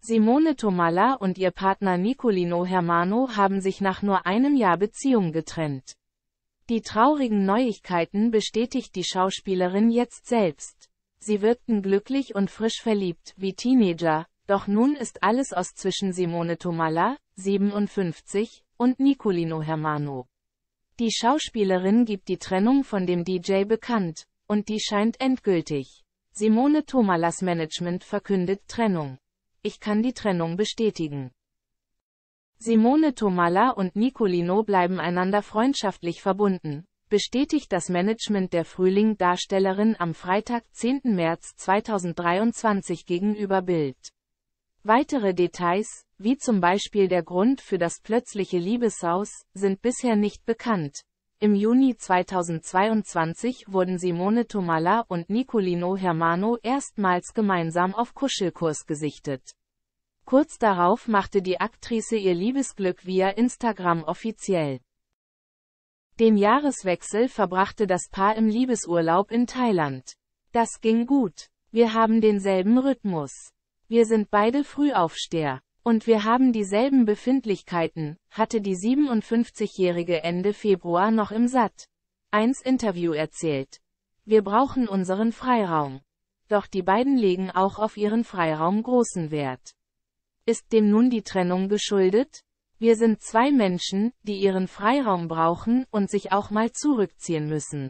Simone Tomalla und ihr Partner Nicolino Hermano haben sich nach nur einem Jahr Beziehung getrennt. Die traurigen Neuigkeiten bestätigt die Schauspielerin jetzt selbst. Sie wirkten glücklich und frisch verliebt, wie Teenager, doch nun ist alles aus zwischen Simone Tomalla, 57, und Nicolino Hermano. Die Schauspielerin gibt die Trennung von dem DJ bekannt, und die scheint endgültig. Simone Tomallas Management verkündet Trennung. Ich kann die Trennung bestätigen. Simone Tomalla und Nicolino bleiben einander freundschaftlich verbunden, bestätigt das Management der Frühling-Darstellerin am Freitag, 10. März 2023 gegenüber Bild. Weitere Details, wie zum Beispiel der Grund für das plötzliche Liebesaus, sind bisher nicht bekannt. Im Juni 2022 wurden Simone Tomalla und Nicolino Hermano erstmals gemeinsam auf Kuschelkurs gesichtet. Kurz darauf machte die Aktrice ihr Liebesglück via Instagram offiziell. Den Jahreswechsel verbrachte das Paar im Liebesurlaub in Thailand. Das ging gut. Wir haben denselben Rhythmus. Wir sind beide Frühaufsteher. Und wir haben dieselben Befindlichkeiten, hatte die 57-Jährige Ende Februar noch im Sat.1 Interview erzählt. Wir brauchen unseren Freiraum. Doch die beiden legen auch auf ihren Freiraum großen Wert. Ist dem nun die Trennung geschuldet? Wir sind zwei Menschen, die ihren Freiraum brauchen und sich auch mal zurückziehen müssen,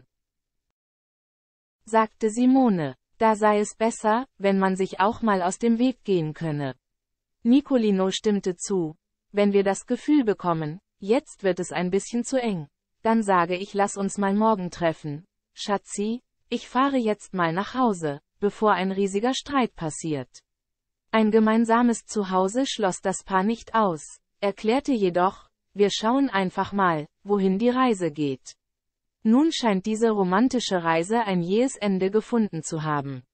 sagte Simone. Da sei es besser, wenn man sich auch mal aus dem Weg gehen könne. Nicolino stimmte zu. Wenn wir das Gefühl bekommen, jetzt wird es ein bisschen zu eng, dann sage ich, lass uns mal morgen treffen. Schatzi, ich fahre jetzt mal nach Hause, bevor ein riesiger Streit passiert. Ein gemeinsames Zuhause schloss das Paar nicht aus, erklärte jedoch, wir schauen einfach mal, wohin die Reise geht. Nun scheint diese romantische Reise ein jähes Ende gefunden zu haben.